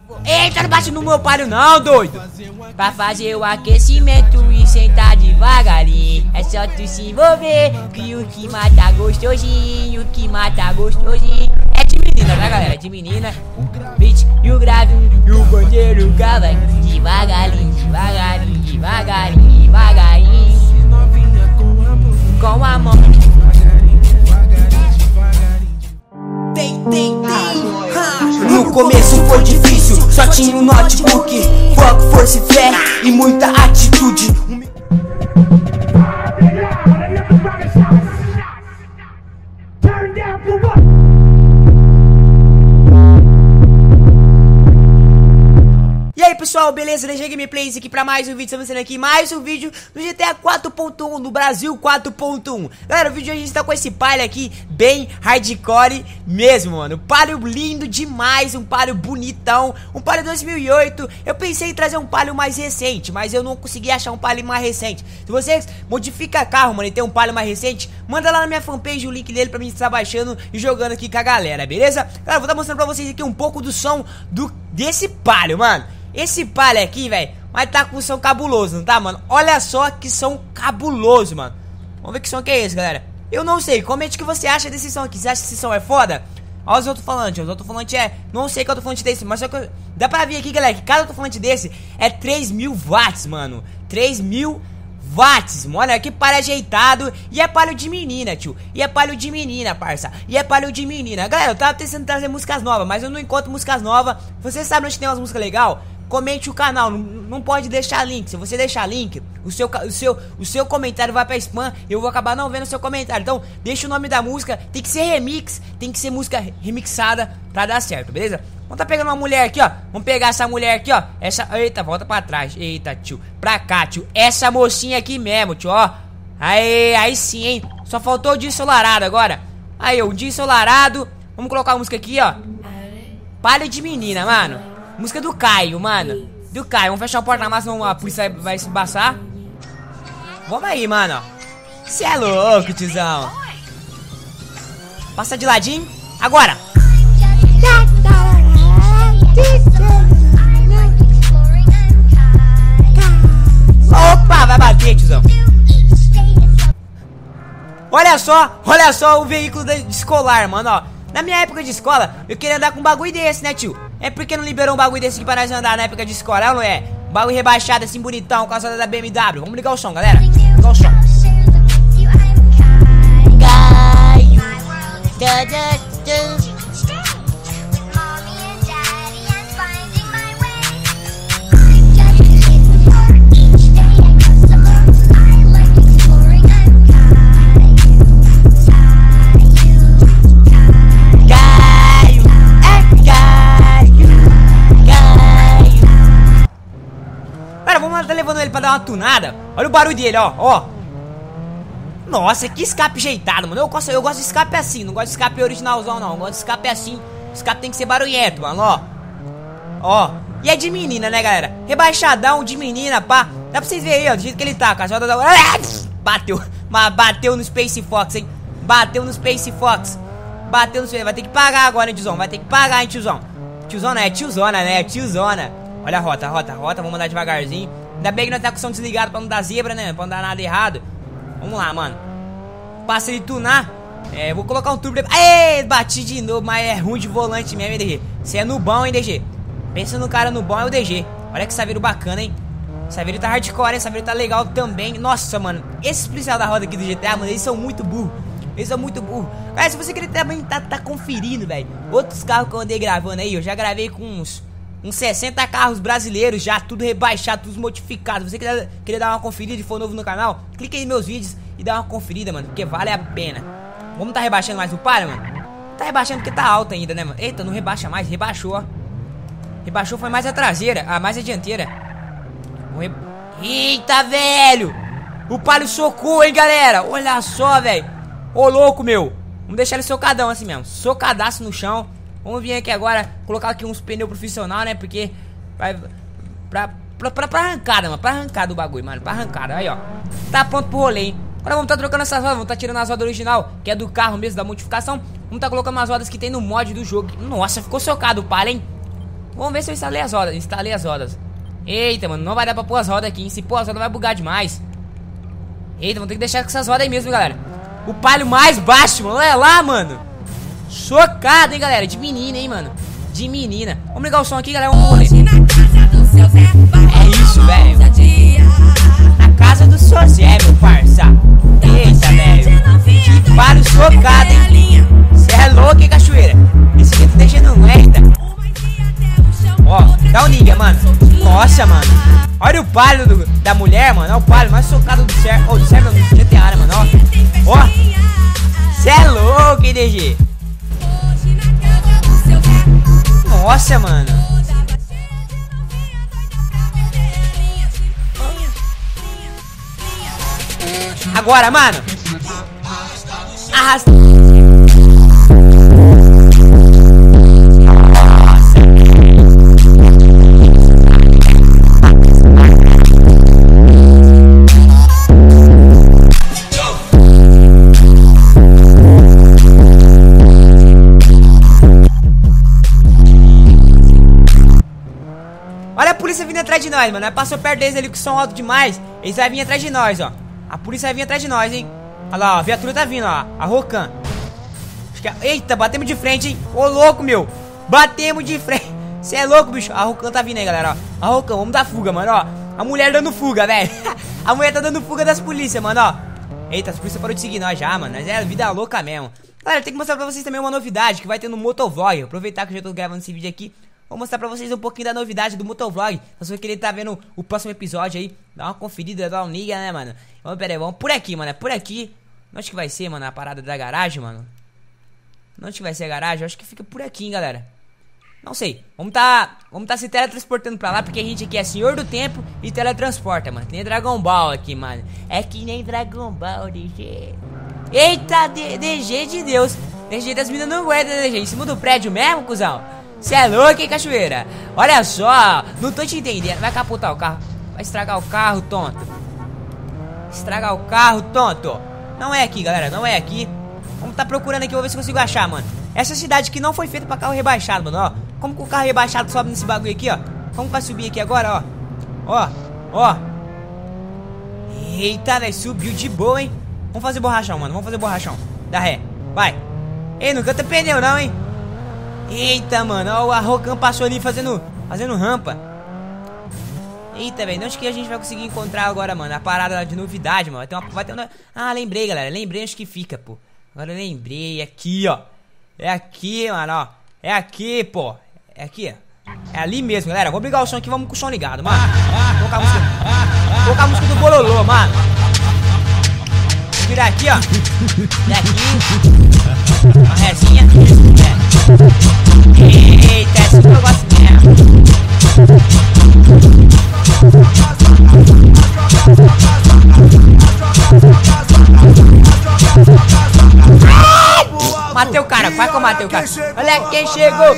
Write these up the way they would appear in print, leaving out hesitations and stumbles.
Eita, não bate no meu palio não, doido. Pra fazer o aquecimento e sentar devagarinho, é só tu se envolver, que o que mata gostosinho, o que mata gostosinho. É de menina, tá, galera? É de menina. O beat e o grave e o bandeiro vai devagarinho, devagarinho, devagarinho, devagarinho. Com a mão. No começo foi difícil, só tinha um notebook, foco, força e fé e muita atitude. E aí pessoal, beleza? DG Gameplays aqui pra mais um vídeo, estamos fazendo aqui mais um vídeo do GTA 4.1, no Brasil 4.1. Galera, o vídeo de hoje a gente tá com esse palio aqui, bem hardcore mesmo, mano. Palio lindo demais, um palio bonitão, um palio 2008. Eu pensei em trazer um palio mais recente, mas eu não consegui achar um palio mais recente. Se você modifica carro, mano, e tem um palio mais recente, manda lá na minha fanpage o link dele pra mim estar baixando e jogando aqui com a galera, beleza? Galera, vou estar mostrando pra vocês aqui um pouco do som desse palio, mano. Esse palio aqui, velho, vai tá com som cabuloso, não tá, mano? Olha só que som cabuloso, mano. Vamos ver que som que é esse, galera. Eu não sei, comente o que você acha desse som aqui. Você acha que esse som é foda? Olha os alto-falantes, não sei qual alto-falante desse, mas só que dá pra ver aqui, galera, que cada alto-falante desse é 3.000 watts, mano. 3.000 watts, mano. Olha que palio ajeitado. E é palio de menina, tio. E é palio de menina, parça. E é palio de menina. Galera, eu tava tentando trazer músicas novas, mas eu não encontro músicas novas. Você sabe onde tem umas músicas legais? Comente o canal, não pode deixar link. Se você deixar link, o seu comentário vai pra spam. Eu vou acabar não vendo o seu comentário. Então, deixa o nome da música. Tem que ser remix, tem que ser música remixada pra dar certo, beleza? Vamos tá pegando uma mulher aqui, ó. Vamos pegar essa mulher aqui, ó. Eita, volta pra trás. Eita, tio. Pra cá, tio. Essa mocinha aqui mesmo, tio, ó. Aí sim, hein. Só faltou o dia ensolarado agora. Aí, o dia ensolarado. Vamos colocar a música aqui, ó. Palio de menina, mano. Música do Caio, mano. Do Caio. Vamos fechar a porta na massa, senão a polícia vai se embaçar. Vamos aí, mano. Cê é louco, tiozão. Passa de ladinho. Agora. Opa, vai bater, tiozão. Olha só o veículo escolar, mano, ó. Na minha época de escola, eu queria andar com um bagulho desse, né, tio? É porque não liberou um bagulho desse aqui pra nós andar na época de escola, não é? Um bagulho rebaixado assim, bonitão, calçada da BMW. Vamos ligar o som, galera. Ligar o som. Tá levando ele pra dar uma tunada. Olha o barulho dele, ó. Nossa, que escape ajeitado, mano. Eu gosto de escape assim. Não gosto de escape originalzão, não. Eu gosto de escape assim. O escape tem que ser barulhento, mano, ó. E é de menina, né, galera? Rebaixadão de menina, pá. Dá pra vocês verem aí, ó, do jeito que ele tá. Com as rodas da... Bateu no Space Fox, hein. Bateu no Space Fox. Vai ter que pagar agora, hein, tiozão. Vai ter que pagar, hein, tiozão. Tiozona, é tiozona, né? Tiozona. Olha a rota. Vamos andar devagarzinho. Ainda bem que nós tá com o som desligado pra não dar zebra, né? Pra não dar nada errado. Vamos lá, mano. Passa ele tunar. Vou colocar um turbo. Ei, bati de novo, mas é ruim de volante mesmo, hein, DG? Você é nubão, hein, DG? Pensa no cara nubão, é o DG. Olha que saveiro bacana, hein? Saveiro tá hardcore, hein? Saveiro tá legal também. Nossa, mano. Esses policiais da roda aqui do GTA, mano, eles são muito burros. Galera, se você querer também tá conferindo, velho, outros carros que eu andei gravando aí, eu já gravei com uns 60 carros brasileiros já, tudo rebaixado, tudo modificado. Você querer dar uma conferida e for novo no canal, clique aí nos meus vídeos e dá uma conferida, mano, porque vale a pena. Vamos tá rebaixando mais o palio, mano? Tá rebaixando porque tá alto ainda, né, mano? Eita, não rebaixa mais, rebaixou, ó. Rebaixou foi mais a traseira, mais a dianteira. Eita, velho! O palio socou, hein, galera? Olha só, velho. Ô, louco, meu. Vamos deixar ele socadão assim mesmo, socadaço no chão. Vamos vir aqui agora, colocar aqui uns pneus profissional, né? Porque vai pra arrancada, mano. Pra arrancada do bagulho, mano. Pra arrancada, aí, ó. Tá pronto pro rolê, hein? Agora vamos tá trocando essas rodas, vamos tá tirando as rodas original, que é do carro mesmo, da modificação. Vamos tá colocando as rodas que tem no mod do jogo. Nossa, ficou socado o palio, hein? Vamos ver se eu instalei as rodas. Eita, mano, não vai dar pra pôr as rodas aqui, hein? Se pôr as rodas vai bugar demais. Eita, vamos ter que deixar com essas rodas aí mesmo, galera. O palio mais baixo, mano, olha lá, mano. Chocado, hein, galera, de menina, hein, mano. De menina. Vamos ligar o som aqui, galera, vamos rolê. É isso, velho. Na casa do seu Zé, meu parça. Eita, velho. Que palio chocado, hein. Cê é louco, hein, cachoeira. Esse jeito deixa não aguenta. Ó, dá um liga, mano. Nossa, mano. Olha o palio da mulher, mano. Olha o palio mais socado do servo. Oh, do servo do GTA, mano. Ó. Ó. Cê é louco, hein, DG. Nossa, mano. Agora, mano. Arrasta. Olha a polícia vindo atrás de nós, mano. Passou perto deles ali com som alto demais. Eles vão vir atrás de nós, ó. A polícia vai vir atrás de nós, hein. Olha lá, ó. A viatura tá vindo, ó. A Rocan. Eita, batemos de frente, hein. Ô, louco, meu. Batemos de frente. Você é louco, bicho. A Rocan tá vindo aí, galera, ó. A Rocan, vamos dar fuga, mano, ó. A mulher dando fuga, velho. A mulher tá dando fuga das polícias, mano, ó. Eita, as polícias pararam de seguir nós já, mano. Nós é vida louca mesmo. Galera, tem que mostrar pra vocês também uma novidade que vai ter no motovlog. Aproveitar que eu já tô gravando esse vídeo aqui. Vou mostrar pra vocês um pouquinho da novidade do motovlog. Se você querer tá vendo o próximo episódio aí, dá uma conferida, dá um liga, né, mano? Vamos, pera aí, vamos por aqui, mano. É por aqui. Onde que vai ser, mano? A parada da garagem, mano? Onde que vai ser a garagem? Eu acho que fica por aqui, hein, galera. Não sei. Vamos tá se teletransportando pra lá, porque a gente aqui é senhor do tempo e teletransporta, mano. Que nem Dragon Ball aqui, mano. É que nem Dragon Ball, DG. Eita, DG de Deus. DG das minas não aguenta, DG. Em cima do prédio mesmo, cuzão? Cê é louco, hein, cachoeira? Olha só, não tô te entendendo. Vai capotar o carro. Vai estragar o carro, tonto. Estragar o carro, tonto. Não é aqui, galera, não é aqui. Vamos tá procurando aqui, vou ver se consigo achar, mano. Essa cidade aqui não foi feita pra carro rebaixado, mano, ó. Como que o carro rebaixado sobe nesse bagulho aqui, ó. Como que vai subir aqui agora, ó. Ó. Eita, velho, subiu de boa, hein. Vamos fazer borrachão, mano, vamos fazer borrachão. Dá ré, vai. Ei, não canta pneu não, hein. Eita, mano, ó, a Rocan passou ali fazendo rampa. Eita, velho, onde que a gente vai conseguir encontrar agora, mano? A parada de novidade, mano. Vai ter uma... Ah, lembrei, galera, lembrei onde que fica, pô. Agora eu lembrei, aqui, ó. É aqui, mano, ó. É aqui, pô. É aqui, ó. É ali mesmo, galera. Vou ligar o som aqui, vamos com o som ligado, mano. Vou colocar a música do Bololô, mano. Vou virar aqui, ó. E aqui. Uma resinha. Eita, esse que eu gosto mesmo. Matei o cara, quase que eu matei o cara. Olha quem chegou.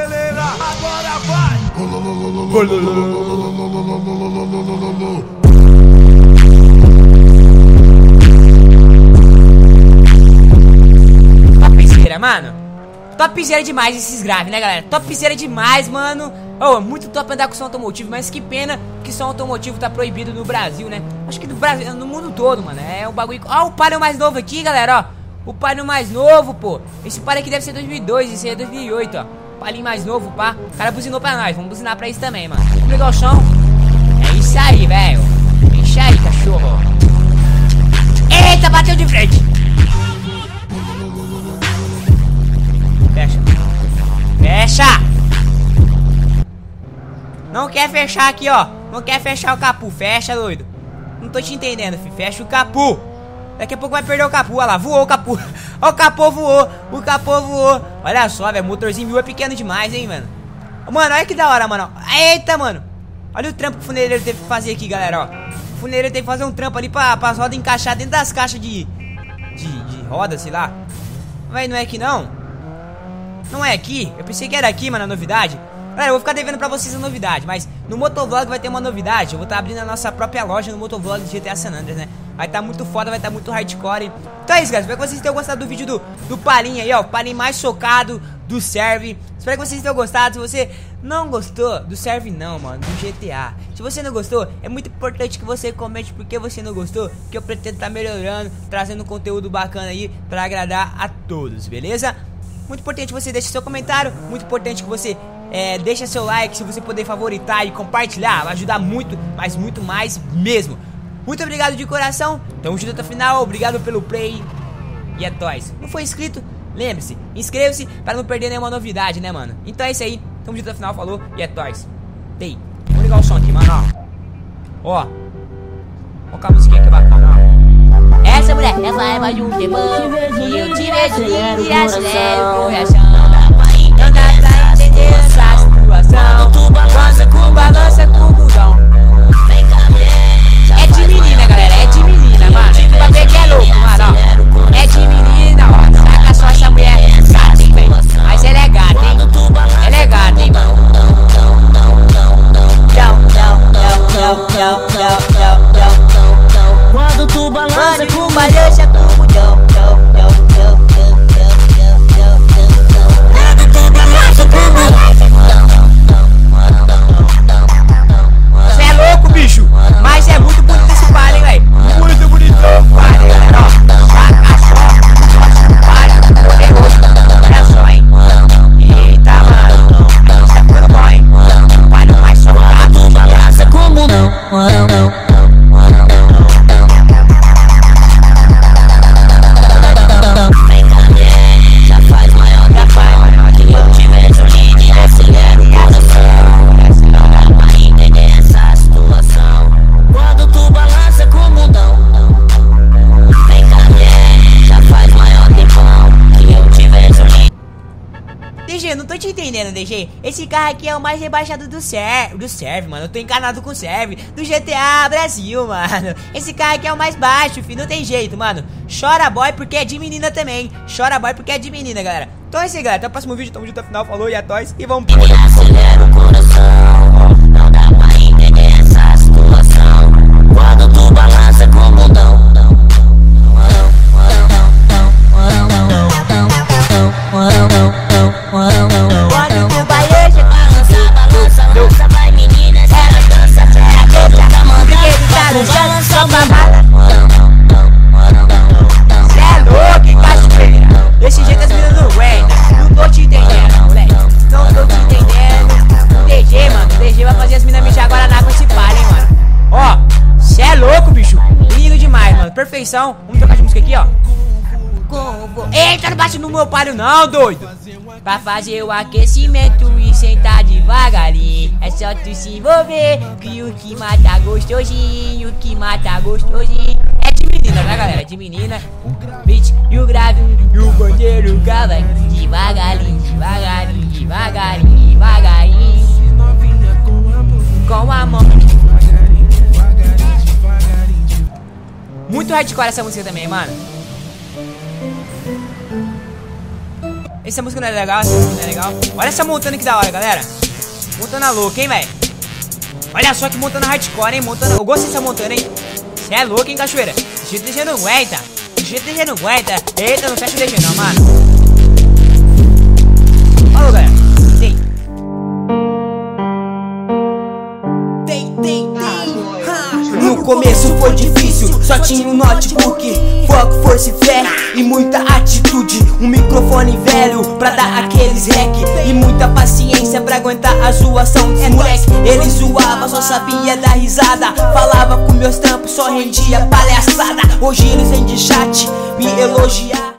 Topzera, mano. Topzera demais esses graves, né, galera? Topzera demais, mano. Oh, muito top andar com som automotivo, mas que pena que som automotivo tá proibido no Brasil, né? Acho que no Brasil, no mundo todo, mano. É um bagulho... Ó, o Palio mais novo aqui, galera, ó. O Palio mais novo, pô. Esse Palio aqui deve ser 2002, esse aí é 2008, ó. Palio mais novo, pá. O cara buzinou pra nós, vamos buzinar pra isso também, mano. Vamos ligar o som. É isso aí, velho. É isso aí, cachorro. Eita, bateu de frente. Fecha. Fecha. Não quer fechar aqui, ó. Não quer fechar o capu. Fecha, doido. Não tô te entendendo, filho. Fecha o capu. Daqui a pouco vai perder o capu. Olha lá, voou o capu. Ó, o capô voou. O capô voou. Olha só, velho. O motorzinho mil é pequeno demais, hein, mano. Mano, olha que da hora, mano. Eita, mano. Olha o trampo que o funeleiro teve que fazer aqui, galera, ó. O funeleiro teve que fazer um trampo ali pra as rodas encaixar dentro das caixas de roda, sei lá. Mas não é aqui, não. Não é aqui. Eu pensei que era aqui, mano, a novidade. Galera, eu vou ficar devendo pra vocês a novidade, mas no motovlog vai ter uma novidade. Eu vou estar abrindo a nossa própria loja no motovlog de GTA San Andreas, né? Vai estar muito foda, vai estar muito hardcore. Então é isso, galera. Espero que vocês tenham gostado do vídeo do Palinho aí, ó. O Palinho mais chocado do serve. Espero que vocês tenham gostado. Se você não gostou do serve não, mano, do GTA. Se você não gostou, é muito importante que você comente porque você não gostou, que eu pretendo estar melhorando, trazendo conteúdo bacana aí pra agradar a todos, beleza? Muito importante que você deixe seu comentário, muito importante que você deixa seu like, se você puder favoritar e compartilhar, vai ajudar muito, mas muito mais mesmo. Muito obrigado de coração, tamo junto até o final, obrigado pelo play e é nóis. Não foi inscrito? Lembre-se, inscreva-se para não perder nenhuma novidade, né, mano? Então é isso aí, tamo junto até o final, falou e é nóis. Ei, vamos ligar o som aqui, mano, ó. Olha a musiquinha que bacana, ó. Essa mulher é mais de um tempo que eu te vejo e acelero o coração. Não dá pra entender essa situação. Balança com o bundão. É de menina, galera, é de menina, mano. Pra ver que é louco, mano, ó. É de menina, ó. Saca só essa mulher. Gata, hein, velho. Mas ela é gata, hein. Ela é gata, hein, mano. Quando tu balança com o balança com o bundão. Você é louco, bicho. Mas é muito bonito esse baile, hein, velho. Muito bonitão, baile, galera, ó. Saca só. É louco. Olha só, hein. Eita, mano. Tá ficando bom, hein. Baile mais soltado. balança como não. DG, não tô te entendendo, DG. Esse carro aqui é o mais rebaixado do serve, mano. Eu tô encanado com o serve do GTA Brasil, mano. Esse carro aqui é o mais baixo, filho. Não tem jeito, mano. Chora boy porque é de menina também. Chora boy porque é de menina, galera. Então é isso aí, galera. Até o próximo vídeo. Tamo junto até o final. Falou e é nóis. E vamos pro Acelera o coração. Não dá pra entender essa situação. Quando tu balança com o bundão. Balança, vai menina, ela dança, Cê é louco, cachoeira. Desse jeito as meninas não aguentam. Não tô te entendendo, moleque. Não tô te entendendo. DG, mano, DG vai fazer as meninas mijar agora na água esse palha, hein, mano. Ó, cê é louco, bicho. Lindo demais, mano. Perfeição. Vamos trocar de música aqui, ó. Eita, não bate no meu palho não, doido. Pra fazer o aquecimento e sentar devagarinho. É só tu se envolver, que o que mata gostosinho, o que mata gostosinho. É de menina, né, galera? É de menina. O beat e o grave e o bandeiro cava devagarinho, devagarinho, devagarinho, devagarinho. Com a mão. Muito hardcore essa música também, mano. Essa música não é legal, essa música não é legal. Olha essa montana que da hora, galera. Montana louca, hein, velho. Olha só que montana hardcore, hein, montana. Eu gosto dessa montana, hein. Você é louco, hein, cachoeira. Esse jeito DG não aguenta. Esse jeito DG não aguenta. Eita, não fecha o DG não, mano. Falou, galera. No começo foi difícil, só tinha um notebook, foco, força e fé e muita atitude. Um microfone velho pra dar aqueles rec e muita paciência pra aguentar a zoação dos moleque. Ele zoava, só sabia dar risada. Falava com meus trampos, só rendia palhaçada. Hoje eles vêm de chat me elogiar.